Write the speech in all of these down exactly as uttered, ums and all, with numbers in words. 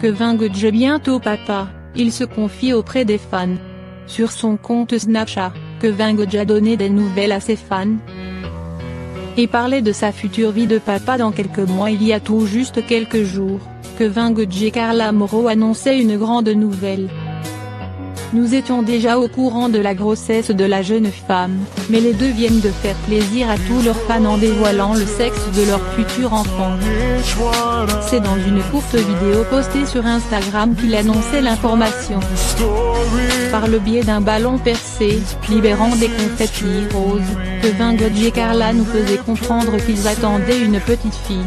Kevin Godge bientôt papa, il se confie auprès des fans. Sur son compte Snapchat, Kevin Godge a donné des nouvelles à ses fans et parlait de sa future vie de papa dans quelques mois. Il y a tout juste quelques jours, Kevin Godge et Carla Mauro annonçaient une grande nouvelle. Nous étions déjà au courant de la grossesse de la jeune femme, mais les deux viennent de faire plaisir à tous leurs fans en dévoilant le sexe de leur futur enfant. C'est dans une courte vidéo postée sur Instagram qu'il annonçait l'information. Par le biais d'un ballon percé, libérant des confettis roses, Kevin Godge et Carla nous faisaient comprendre qu'ils attendaient une petite fille.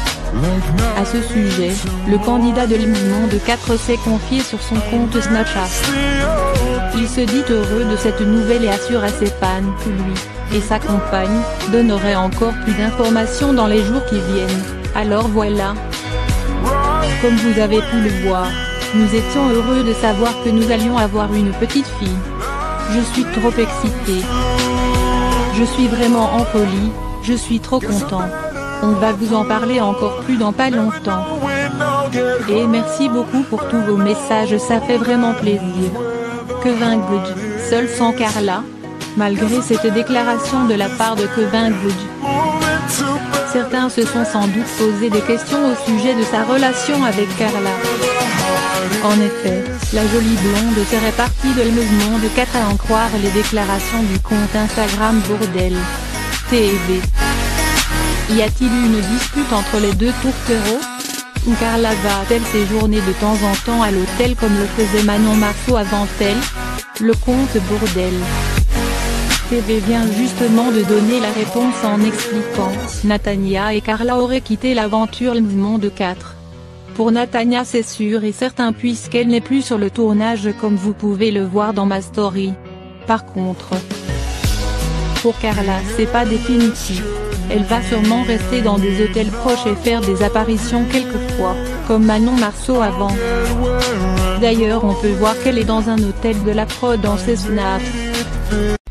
À ce sujet, le candidat de l'M-Monde quatre s'est confié sur son compte Snapchat. Il se dit heureux de cette nouvelle et assure à ses fans que lui et sa compagne donneraient encore plus d'informations dans les jours qui viennent. Alors voilà. Comme vous avez pu le voir, nous étions heureux de savoir que nous allions avoir une petite fille. Je suis trop excité. Je suis vraiment en folie, je suis trop content. On va vous en parler encore plus dans pas longtemps. Et merci beaucoup pour tous vos messages, ça fait vraiment plaisir. Kevin Godge, seul sans Carla? Malgré cette déclaration de la part de Kevin Godge, certains se sont sans doute posé des questions au sujet de sa relation avec Carla. En effet, la jolie blonde serait partie de l'M-Monde quatre à en croire les déclarations du compte Instagram Bourdel T V. Y a-t-il eu une dispute entre les deux tourtereaux? Ou Carla va-t-elle séjourner de temps en temps à l'hôtel comme le faisait Manon Marceau avant elle? Le compte Bourdel T V vient justement de donner la réponse en expliquant « Natania et Carla auraient quitté l'aventure L'M-Monde quatre. Pour Natania c'est sûr et certain puisqu'elle n'est plus sur le tournage comme vous pouvez le voir dans ma story. Par contre, pour Carla c'est pas définitif. Elle va sûrement rester dans des hôtels proches et faire des apparitions quelquefois, comme Manon Marceau avant. D'ailleurs on peut voir qu'elle est dans un hôtel de la prod dans ses snaps.